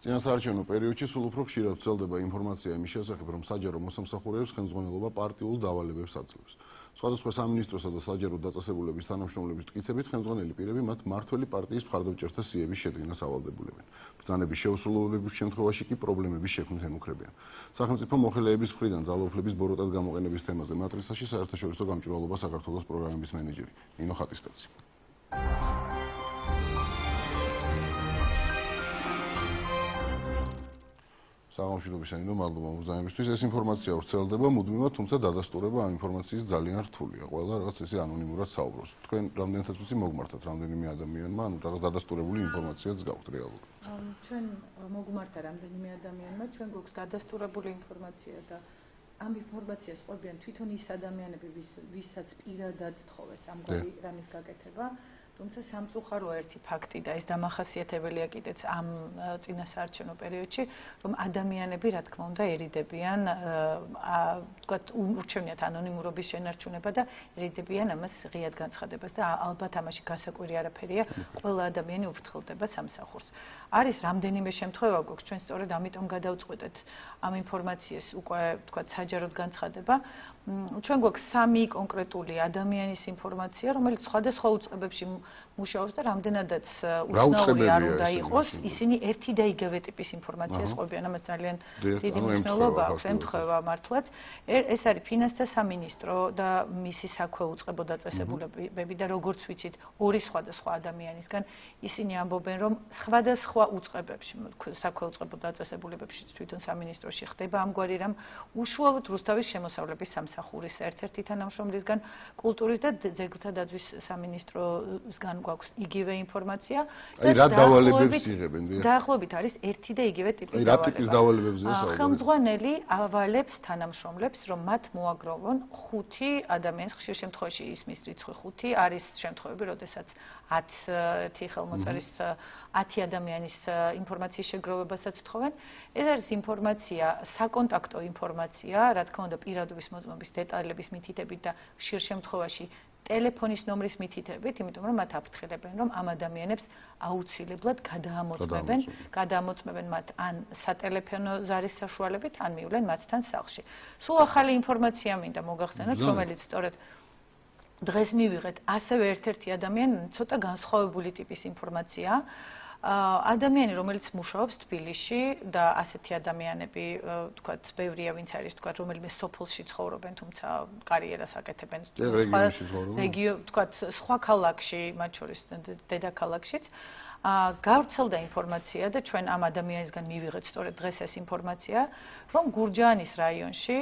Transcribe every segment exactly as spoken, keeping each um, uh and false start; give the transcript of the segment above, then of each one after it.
წინასაარჩევნო პერიოდში სულ უფრო ხშირად ვრცელდება ინფორმაცია იმის შესახებ, რომ საჯარო მოსამსახურეებს ხელმძღვანელობა პარტიულ დავალებებს აძლევს. სხვადასხვა სამინისტროსა და საჯარო დაწესებულების თანამშრომლების მტკიცებით, ხელმძღვანელი პირები მათ მმართველი პარტიის მხარდამჭერთა სიების შედგენას ავალდებულებენ. ბრძანების შეუსრულებლობის შემთხვევაში კი პრობლემების შექმნით ემუქრებიან. სახელმწიფო მოხელეების მხრიდან ძალაუფლების ბოროტად გამოყენების თემაზე მატრიცაში საერთაშორისო გამჭვირვალობა საქართველოს პროგრამების მენეჯერი ნინო ხატისკაცი. საღამოშიდობის ანინო, მადლობა მოგზაურობისთვის. ეს ინფორმაცია ვრცელდება მუდმივად, თუმცა დადასტურება ამ ინფორმაციის ძალიან რთულია. ყველა რაღაც ესე ანონიმურად საუბრობს. თქვენ რამდენადაც ვიცი მოგმართათ რამდენიმე ადამიანმა, ანუ რაღაც დადასტურებული ინფორმაციაც გაქვთ რეალურად. ჩვენ მოგმართა რამდენიმე ადამიანმა, ჩვენ გვაქვს დადასტურებული ინფორმაცია და ამ ინფორმაციას ყვებიან თვითონ ის ადამიანები, ვისაც პირადად თხოვეს ამგვარი რამის გაკეთება. თუმცა სამწუხაროა ერთი ფაქტი და ეს დამახასიათებელია კიდეც ამ წინასაარჩევნო პერიოდში, რომ ადამიანები, რა თქმა უნდა, ერიდებიან, ვთქვათ, ურჩევნიათ ანონიმურობის შენარჩუნება და ერიდებიან ამას ღიად განცხადებას და ალბათ ამაში გასაკვირი არაფერია, ყველა ადამიანი უფრთხილდება სამსახურს. არის რამდენიმე შემთხვევა გვაქვს, ჩვენ სწორედ ამიტომ გადავწყვეტეთ ამ ინფორმაციას უკვე, ვთქვათ, საჯაროდ განცხადება. ჩვენ გვაქვს სამი კონკრეტული ადამიანის ინფორმაცია, რომელიც სხვადასხვა უწყებებში მუშაობს და რამდენადაც უცნაური არ უნდა იყოს, ისინი ერთი და იგივე ტიპის ინფორმაციას ყვებიან, ამას ძალიან დიდი მნიშვნელობა აქვს, ემთხვევა მართლაც. ეს არის ფინანსთა სამინისტრო და მისი საქვე უწყებო დაწესებულებები და როგორც ვიცით, ორი სხვადასხვა ადამიანისგან ისინი ამბობენ, რომ სხვადასხვა უწყებებში, საქვე უწყებო დაწესებულებებში თვითონ სამინისტროში ხდება ამგვარი რამ, უშუალოდ რუსთავის შემოსავლების სამსახურის ერთ-ერთი თანამშრომლისგან, კულტურის და ძეგლთა დაცვის სამინისტროსგან გვაქვს იგივე ინფორმაცია და რა დავალებებს იღებენ? დაახლოებით არის ერთი და იგივე ტიპის დავალება. რა ტიპის დავალებებზეა საუბარი? ხელმძღვანელი ავალებს თანამშრომლებს, რომ მათ მოაგროვონ ხუთი ადამიანს, ხშირ შემთხვევაში ისმის რიცხვი ხუთი, არის შემთხვევები, როდესაც ათი ხელმოწერის ათი ადამიანის ინფორმაციის შეგროვებასაც თხოვენ. ეს არის ინფორმაცია, საკონტაქტო ინფორმაცია, რა თქმა უნდა, პირადობის მოწმობის დეტალების მითითებით და ხშირ შემთხვევაში ტელეფონის ნომრის მითითებით, იმიტომ რომ მათ აფრთხილებენ, რომ ამ ადამიანებს აუცილებლად გადაამოწმებენ, გადაამოწმებენ მათ ან სატელეფონო ზარის საშუალებით, ან მივლენ მათთან სახლში. სულ ახალი ინფორმაცია მინდა მოგახსენოთ, რომელიც სწორედ დღეს მივიღეთ, ასევე ერთ-ერთი ადამიანი, ცოტა განსხვავებული ტიპის ინფორმაცია. ადამიანი, რომელიც მუშაობს თბილისში და ასეთი ადამიანები, ვთქვათ, ბევრია, ვინც არის, ვთქვათ, რომელიმე სოფელში ცხოვრობენ, თუმცა კარიერას აკეთებენ რეგიო, ვთქვათ, სხვა ქალაქში, მათ შორის დედაქალაქშიც. გავრცელდა ინფორმაცია და ჩვენ ამ ადამიანისგან მივიღეთ სწორედ დღეს ეს ინფორმაცია, რომ გურჯაანის რაიონში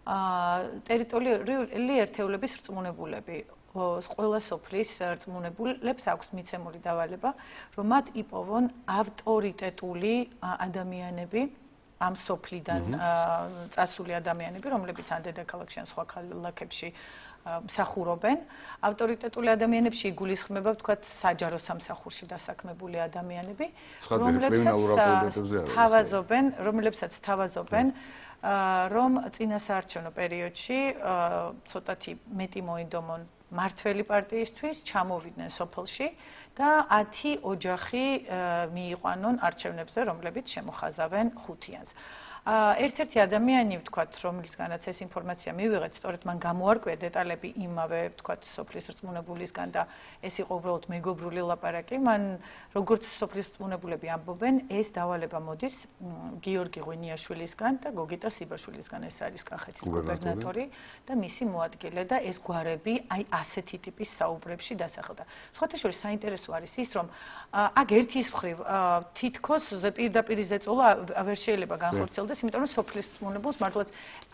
ტერიტორიული ერთეულების რწმუნებულები ყველა სოფლის რწმუნებულებს აქვს მიცემული დავალება, რომ მათ იპოვონ ავტორიტეტული ადამიანები, ამ სოფლიდან წასული ადამიანები, რომლებიც ან დედაქალაქში, ან სხვა ქალაქებში მსახურობენ. ავტორიტეტული ადამიანებში იგულისხმება, ვთქვათ, საჯარო სამსახურში დასაქმებული ადამიანები, რომლებსაც თავაზობენ, რომლებსაც თავაზობენ რომ წინასაარჩევნო პერიოდში ცოტათი მეტი მოინდომონ მმართველი პარტიისთვის, ჩამოვიდნენ სოფელში და ათი ოჯახი მიიყვანონ არჩევნებზე, რომლებიც შემოხაზავენ ხუთიანს. ერთ-ერთი ადამიანი, ვთქვათ, რომლისგანაც ეს ინფორმაცია მივიღეთ, სწორედ მან გამოარკვია დეტალები იმავე, ვთქვათ, სოფლის რწმუნებულისგან და ეს იყო უბრალოდ მეგობრული ლაპარაკი. მან როგორც სოფლის რწმუნებულები ამბობენ, ეს დავალება მოდის გიორგი ღვინიაშვილისგან და გოგიტა სიბაშვილისგან, ეს არის კახეთის გუბერნატორი და მისი მოადგილე და ეს გვარები აი ასეთი ტიპის საუბრებში დასახელდა. სხვათა შორის საინტერესო არის ის, რომ აქ ერთის მხრივ თითქოს პირდაპირ ზეწოლა ვერ შეიძლება განხორციელდეს, იმიტომ რომ სოფლის რწმუნებულს მართლაც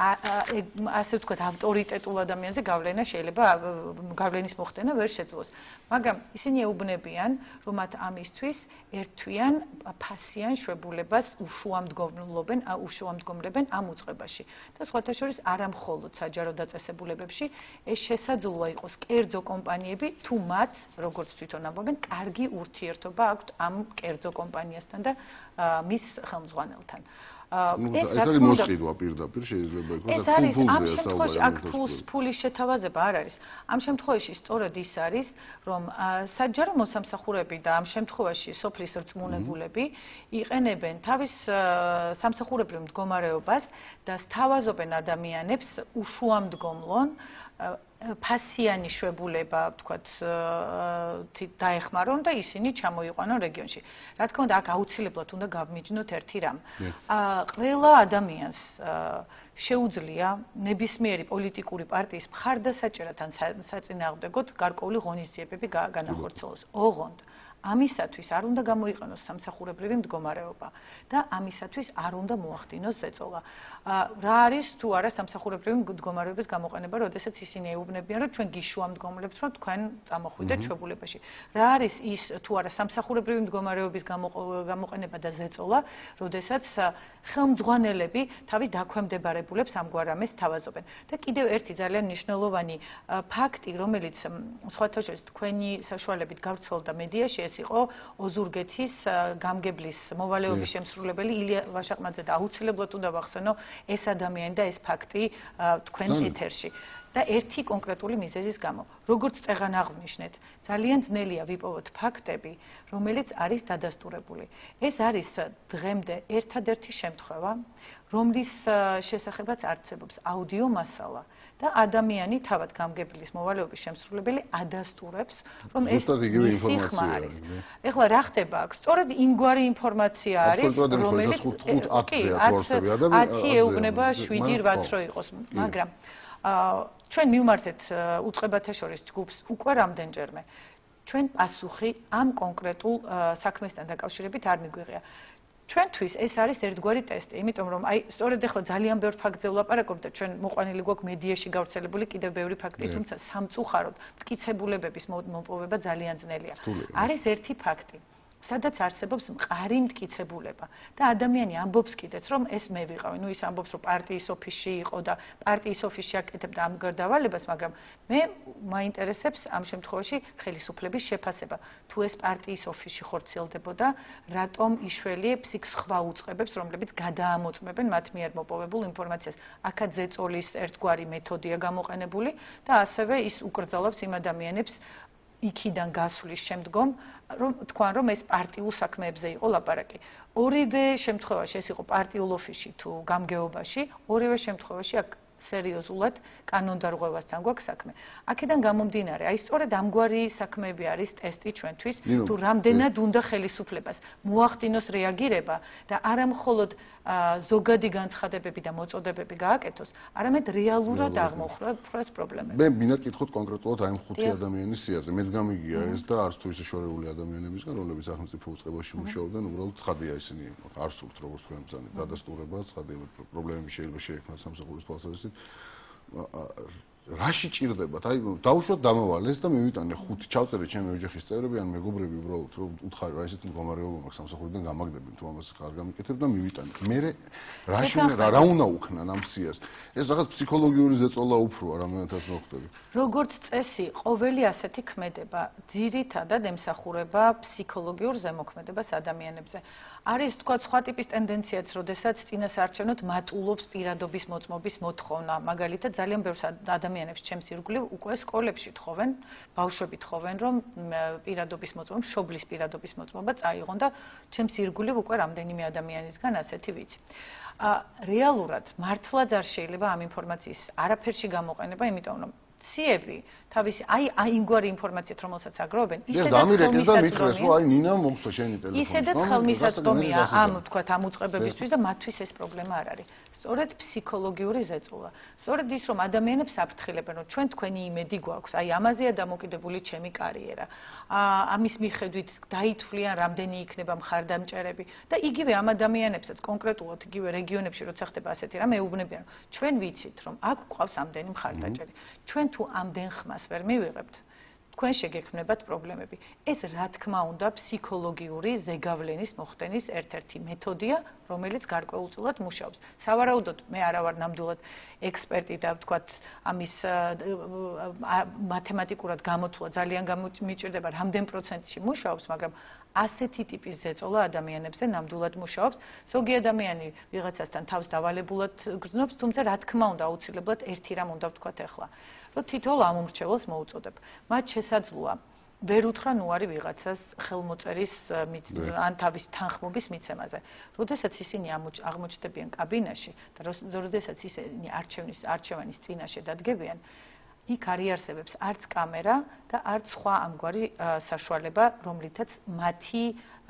ასე ვთქვათ ავტორიტეტულ ადამიანზე გავლენა შეიძლება გავლენის მოხდენა ვერ შეძლოს. მაგრამ ისინი ეუბნებიან, რომ მათ ამისთვის ერთვიან ფასიან შვებულებას უშუამდგომლობენ, უშუამდგომლებენ ამ უწყებაში. და სხვათა შორის არა მხოლოდ საჯარო დაწესებულებებში, ეს შესაძლოა იყოს კერძო კომპანიები, თუ მათ, როგორც თვითონ ამბობენ, კარგი ურთიერთობა აქვთ ამ კერძო კომპანიასთან და მის ხელმძღვანელთან. ეს არის მოსყიდვა პირდაპირ შეიძლება იყოს ეს არის ამ შემთხვევაში აქ ფულის შეთავაზება არ არის. ამ შემთხვევაში სწორედ ის არის, რომ საჯარო მოსამსახურეები და ამ შემთხვევაში სოფლის რწმუნებულები იყენებენ თავის სამსახურებრივ მდგომარეობას და სთავაზობენ ადამიანებს უშუამდგომლონ ფასიანი შვებულება, ვთქვათ, დაეხმარონ და ისინი ჩამოიყვანონ რეგიონში. რა თქმა უნდა, აქ აუცილებლად უნდა გავმიჯნოთ ერთი რამ. ყველა ადამიანს შეუძლია ნებისმიერი პოლიტიკური პარტიის მხარდასაჭერად ან საწინააღმდეგოდ გარკვეული ღონისძიებები განახორციელოს. ოღონდ ამისათვის არ უნდა გამოიყენოს სამსახურებრივი მდგომარეობა და ამისათვის არ უნდა მოახდინოს ზეწოლა. რა არის თუ არა სამსახურებრივი მდგომარეობის გამოყენება, როდესაც ისინი ეუბნებიან, რომ ჩვენ გიშუამდგომლებს, რომ თქვენ წამოხვიდეთ შვებულებაში. რა არის ის თუ არა სამსახურებრივი მდგომარეობის გამოყენება და ზეწოლა, როდესაც ხელმძღვანელები თავის დაქვემდებარებულებს ამგვარ რამეს თავაზობენ. და კიდევ ერთი ძალიან მნიშვნელოვანი ფაქტი, რომელიც სხვათა შორის თქვენი საშუალებით გავრცელდა მედიაში, ეს იყო ოზურგეთის გამგებლის მოვალეობის შემსრულებელი ილია ვაშაყმაძე და აუცილებლად უნდა ვახსენო ეს ადამიანი და ეს ფაქტი თქვენ ეთერში. და ერთი კონკრეტული მიზეზის გამო. როგორც წეღან აღვნიშნეთ, ძალიან ძნელია ვიპოვოთ ფაქტები, რომელიც არის დადასტურებული. ეს არის დღემდე ერთადერთი შემთხვევა, რომლის შესახებაც არსებობს აუდიო მასალა და ადამიანი თავად გამგებლის მოვალეობის შემსრულებელი ადასტურებს, რომ ეს მისი ხმა არის. ეხლა რა ხდება აქ? სწორედ იმგვარი ინფორმაცია არის, რომელიც ათი ეუბნება შვიდი რვაც რო იყოს, მაგრამ ჩვენ მივმართეთ უწყებათა შორის ჯგუფს უკვე რამდენჯერმე. ჩვენ პასუხი ამ კონკრეტულ საქმესთან დაკავშირებით არ მიგვიღია. ჩვენთვის ეს არის ერთგვარი ტესტი, იმიტომ რომ აი სწორედ ახლა ძალიან ბევრ ფაქტზე ვლაპარაკობთ და ჩვენ მოყვანილი გვაქვს მედიაში გავრცელებული კიდევ ბევრი ფაქტი, თუმცა სამწუხაროდ მტკიცებულებების მოპოვება ძალიან ძნელია. არის ერთი ფაქტი. სადაც არსებობს მყარი მტკიცებულება და ადამიანი ამბობს კიდეც რომ ეს მე ვიყავი. ნუ ის ამბობს რომ პარტიის ოფისში იყო და პარტიის ოფისში აკეთებდა ამგვარ დავალებას, მაგრამ მე მაინტერესებს ამ შემთხვევაში ხელისუფლების შეფასება. თუ ეს პარტიის ოფისში ხორციელდებოდა, რატომ იშველი ფსიქს სხვა უწყებებს, რომლებიც გადაამოწმებენ მათ მიერ მოპოვებულ ინფორმაციას. აქაც ზეწოლის ერთგვარი მეთოდია გამოყენებული და ასევე ის უკრძალავს იმ ადამიანებს იქიდან გასვლის შემდგომ, რომ თქვან რომ ეს პარტიულ საქმეებზე იყო ლაპარაკი. ორივე შემთხვევაში ეს იყო პარტიულ ოფისში თუ გამგეობაში, ორივე შემთხვევაში აქ სერიოზულად კანონდარღვევასთან გვაქვს საქმე. აქედან გამომდინარე, აი სწორედ ამგვარი საქმეები არის ტესტი ჩვენთვის, თუ რამდენად უნდა ხელისუფლებას მოახდინოს რეაგირება და არა მხოლოდ ზოგადი განცხადებები და მოწოდებები გააკეთოს, არამედ რეალურად აღმოხვრას პრობლემები. მე მინდა კითხოთ კონკრეტულად აი ამ ხუთი ადამიანის სიაზე. მეც გამიგია ეს და არც თუ ისე შორეული ადამიანებისგან, რომლებიც სახელმწიფო უწყებაში მუშაობდნენ, უბრალოდ ცხადია ისინი არ სურთ როგორც თქვენ ბრძანეთ დადასტურება, ცხადია პრობლემები შეიძლება შეექმნას სამსახურის თვალსაზრისით. რაში ჭირდებათ? აი დაუშვათ დამავალეს და მივიტანე ხუთი ჩავწერე ჩემი ოჯახის წევრები ან მეგობრები უბრალოდ რომ უთხარი რა ესეთ მდგომარეობა მაქვს სამსახურიდან გამაგდებენ თუ ამას არ გამიკეთებ და მივიტანე. მე რაში უნდა რა უნდა უქნან ამ სიას? ეს რაღაც ფსიქოლოგიური ზეწოლა უფროა რამდენადაც მოხდები. როგორც წესი, ყოველი ასეთი ქმედება ძირითადად ემსახურება ფსიქოლოგიურ ზემოქმედებას ადამიანებზე. არის თქვა სხვა ტიპის ტენდენციაც, როდესაც წინასაარჩევნოდ მატულობს პირადობის მოწმობის მოთხოვნა. მაგალითად, ძალიან ბევრ ადამიანებს ჩემს ირგვლივ უკვე სკოლებში თხოვენ, ბავშვები თხოვენ, რომ პირადობის მოწმობა, მშობლის პირადობის მოწმობა წაიღონ და ჩემს ირგვლივ უკვე რამდენიმე ადამიანისგან ასეთი ვიცი. რეალურად მართლაც არ შეიძლება ამ ინფორმაციის არაფერში გამოყენება, იმიტომ რომ ციები თავისი აი აი იმგვარი ინფორმაციით რომელსაც აგროვებენ, ისედაც ხელმისაწვდომია. აი ნინა მოგცვა შენი ტელეფონი. ისედაც ხელმისაწვდომია ამ ვთქვათ ამ უწყებებისთვის და მათთვის ეს პრობლემა არ არის. სწორედ ფსიქოლოგიური ზეწოლა. სწორედ ის რომ ადამიანებს აფრთხილებენ, რომ ჩვენ თქვენი იმედი გვაქვს, აი ამაზეა დამოკიდებული ჩემი კარიერა. ამის მიხედვით დაითვლიან რამდენი იქნება მხარდამჭერები და იგივე ამ ადამიანებსაც კონკრეტულად იგივე რეგიონებში როცა ხდება ასეთი რამე ეუბნებიან, ჩვენ ვიცით რომ აქ გვყავს ამდენი მხარდაჭერი. ჩვენ თუ ამდენ ხმას ვერ მივიღებთ, თქვენ შეგექმნებათ პრობლემები. ეს რა თქმა უნდა ფსიქოლოგიური ზეგავლენის მოხდენის ერთ-ერთი მეთოდია, რომელიც გარკვეულწილად მუშაობს. სავარაუდოდ მე არა ვარ ნამდვილად ექსპერტი და ვთქვათ ამის მათემატიკურად გამოთვლა ძალიან მიჭირდება რამდენ პროცენტში მუშაობს, მაგრამ ასეთი ტიპის ზეწოლა ადამიანებზე ნამდვილად მუშაობს. ზოგი ადამიანი ვიღაცასთან თავს დავალებულად გრძნობს, თუმცა რა თქმა უნდა აუცილებლად ერთი რამ უნდა ვთქვათ ახლა, რომ თითოეულ ამომრჩეველს მოუწოდებ. მათ შესაძლოა ვერ უთხრა ნუ არის ვიღაცას ხელმოწერის ან თავის თანხმობის მიცემაზე. როდესაც ისინი აღმოჩნდებიან კაბინაში და როდესაც ისინი არჩევნის არჩევანის წინაშე დადგებიან, იქ არ იარსებებს არც კამერა და არც სხვა ამგვარი საშუალება, რომლითაც მათი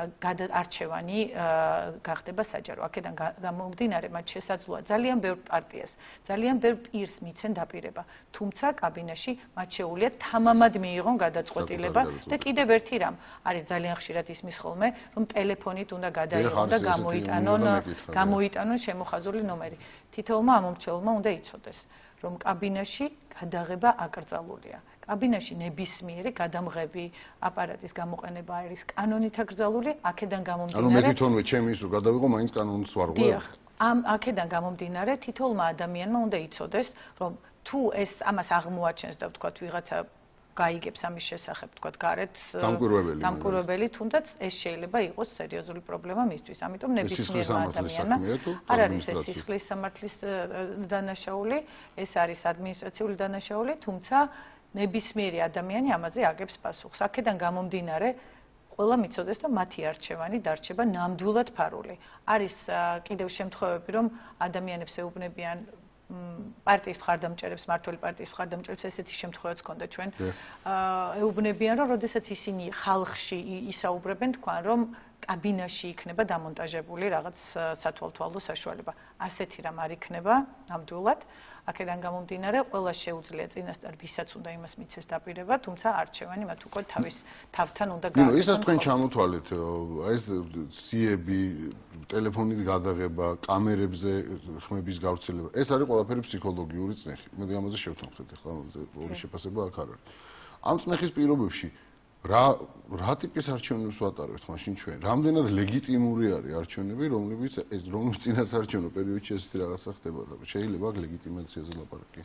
არჩევანი გახდება საჯარო. აქედან გამომდინარე, მათ შესაძლოა ძალიან ბევრ პარტიას, ძალიან ბევრ პირს მიცენ დაპირება, თუმცა კაბინაში მათ შეუძლიათ თამამად მიიღონ გადაწყვეტილება და კიდევ ერთი რამ არის ძალიან ხშირად ისმის ხოლმე, რომ ტელეფონით უნდა გადაიღონ და გამოიტანონ გამოიტანონ შემოხაზული ნომერი. თითოეულმა ამომრჩეველმა უნდა იცოდეს, რომ კაბინაში გადაღება აკრძალულია. კაბინაში ნებისმიერი გადამღები აპარატის გამოყენება არის კანონით აკრძალული, აქედან გამომდინარე. ანუ მე თვითონვე ჩემი ის რომ გადავიღო, მაინც კანონს ვარ ღვევ. დიახ, ამ აქედან გამომდინარე, თითოეულმა ადამიანმა უნდა იცოდეს, რომ თუ ეს ამას აღმოაჩენს და ვთქვათ ვიღაცა გაიგებს ამის შესახებ, თქვათ, გარეთ დამკვირვებელი. დამკვირვებელი, თუნდაც ეს შეიძლება იყოს სერიოზული პრობლემა მისთვის. ამიტომ ნებისმიერმა ადამიანმა არ არის ეს სისხლის სამართლის დანაშაული, ეს არის ადმინისტრაციული დანაშაული, თუმცა ნებისმიერი ადამიანი ამაზე აგებს პასუხს. აქედან გამომდინარე, ყველა მიცოდეს და მათი არჩევანი დარჩება ნამდვილად ფარული. არის კიდევ შემთხვევები, რომ ადამიანებს ეუბნებიან პარტიის მხარდამჭერებს, მმართველი პარტიის მხარდამჭერებს ესეთი შემთხვევაც ჰქონდა ჩვენ. ეუბნებიან, რომ როდესაც ისინი ხალხში ისაუბრებენ, თქვენ რომ კაბინაში იქნება დამონტაჟებული რაღაც სათვალთვალო საშუალება. ასეთი რამ არ იქნება ნამდვილად. აქედან გამომდინარე, ყველა შეუძლია წინასწარ ვისაც უნდა იმას მიცეს დაპირება, თუმცა არჩევანი მათ უკვე თავის თავთან უნდა გააკეთონ. ნუ ისაც თქვენ ჩამოთვალეთ, ეს სიები, ტელეფონით გადაღება, კამერებზე ხმების გავრცელება, ეს არის ყველაფერი ფსიქოლოგიური წნეხი. მე ამაზე შევთანხმდეთ ახლა, ორი შეფასება აქ არ არის. ამ წნეხის პირობებში რა რა ტიპის არჩევნებს ვატარებთ მაშინ ჩვენ? რამდენად ლეგიტიმური არის არჩევნები, რომლებიც რომლის წინასაარჩევნო პერიოდში ესეთი რაღაცა ხდება? შეიძლება აქ ლეგიტიმაციაზე ლაპარაკი?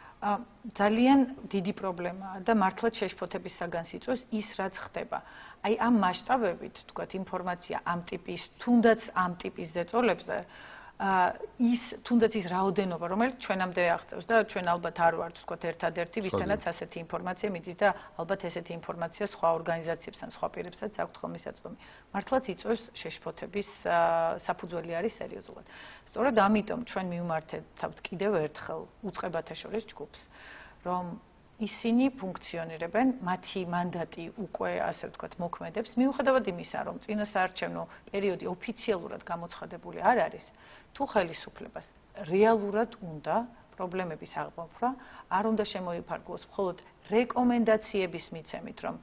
ძალიან დიდი პრობლემაა და მართლაც შეშფოთების საგანს იწვევს ის, რაც ხდება. აი ამ მასშტაბებით, თქვათ, ინფორმაცია ამ ტიპის, თუნდაც ამ ტიპის ზეწოლებზე ის თუნდაც ის რაოდენობა, რომელიც ჩვენამდე აღწევს და ჩვენ ალბათ არ ვართ, თქვათ, ერთადერთი, ვისთანაც ასეთი ინფორმაცია მიდის და ალბათ ესეთი ინფორმაცია სხვა ორგანიზაციებს ან სხვა პირებსაც აქვთ ხელმისაწვდომი. მართლაც იწვევს შეშფოთების საფუძველი არის სერიოზულად. სწორედ ამიტომ ჩვენ მივმართებთ კიდევ ერთხელ უწყებათა შორის ჯგუფს, რომ ისინი ფუნქციონირებენ, მათი მანდატი უკვე, ასე ვთქვათ, მოქმედებს, მიუხედავად იმისა, რომ წინასაარჩევნო პერიოდი ოფიციალურად გამოცხადებული არ არის, თუ ხელისუფლებას რეალურად უნდა პრობლემების აღმოფხვრა, არ უნდა შემოიფარგლოს მხოლოდ რეკომენდაციების მიცემით, რომ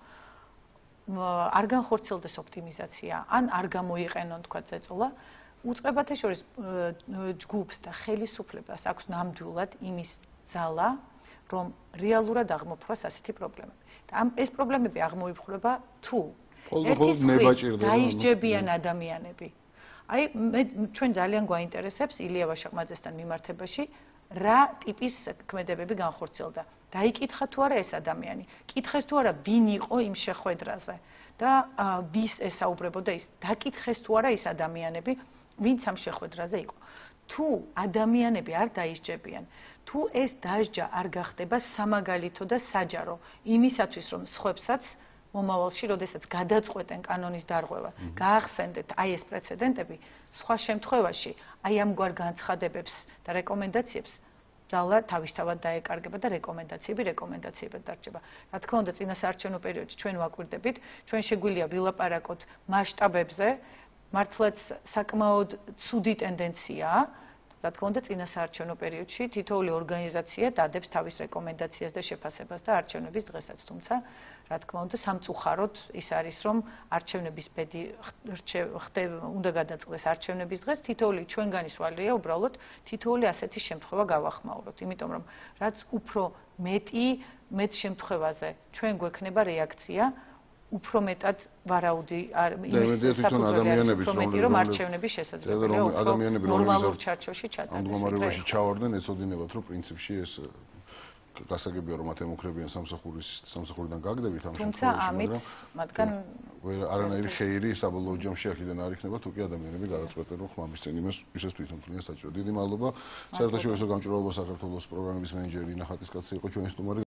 არ განხორციელდეს ოპტიმიზაცია, ან არ გამოიყენონ, თქვათ, ზეწოლა, უწყებათა შორის ჯგუფს და ხელისუფლებას აქვს ნამდვილად იმის ძალა, რომ რეალურად აღმოფხვრას ასეთი პრობლემები. და ამ ეს პრობლემები აღმოიფხვრება თუ დაისჯებიან ადამიანები. აი მე ჩვენ ძალიან გვაინტერესებს ილია ვაშაყმაძესთან მიმართებაში რა ტიპის ქმედებები განხორციელდა. დაიკითხა თუ არა ეს ადამიანი, კითხეს თუ არა ვინ იყო იმ შეხვედრაზე და ვის ესაუბრებოდა ის, დაკითხეს თუ არა ის ადამიანები, ვინც ამ შეხვედრაზე იყო. თუ ადამიანები არ დაისჯებიან, თუ ეს დასჯა არ გახდება სამაგალითო და საჯარო იმისათვის, რომ სხვებსაც მომავალში, როდესაც გადაწყვეტენ კანონის დარღვევა, გაახსენდეთ აი ეს პრეცედენტები, სხვა შემთხვევაში აი ამგვარ განცხადებებს და რეკომენდაციებს ძალა თავისთავად დაეკარგება და რეკომენდაციები რეკომენდაციებად დარჩება. რა თქმა უნდა, წინასაარჩევნო პერიოდში ჩვენ ვაკვირდებით, ჩვენ შეგვიძლია ვილაპარაკოთ მასშტაბებზე, მართლაც საკმაოდ ცუდი ტენდენციაა. რა თქმა უნდა, წინასაარჩევნო პერიოდში თითოეული ორგანიზაცია დადებს თავის რეკომენდაციას და შეფასებას და არჩევნების დღესაც, თუმცა რა თქმა უნდა, სამწუხაროდ ის არის, რომ არჩევნების ბედი ხდება, უნდა გადაწყდეს არჩევნების დღეს, თითოეული ჩვენგანის ვალია უბრალოდ თითოეული ასეთი შემთხვევა გავახმაუროთ, იმიტომ რომ რაც უფრო მეტი მეტ შემთხვევაზე ჩვენ გვექნება რეაქცია, უფრო მეტად ვარაუდი იმის საფუძველი უფრო მეტი რომ არჩევნების შესაძლებელია უფრო ნორმალურ ჩარჩოში ჩატარდეს. ამ მდგომარეობაში ჩავარდნენ, ეცოდინებათ, რომ პრინციპში ეს გასაგებია რომ მათ ემუქრებიან სამსახურის სამსახურიდან გაგდებით ამ თუმცა ამით მათგან არანაირი ხეირი საბოლოო ჯამში აქედან არ იქნება თუ კი ადამიანები გადაწყვეტენ რომ ხმამის წინ იმას ისეს თვითონ თვლიან საჭირო. დიდი მადლობა. საერთაშორისო გამჭვირვალობა საქართველოს პროგრამების მენეჯერი ინა ხატისკაცი იყო ჩვენი სტუმარი.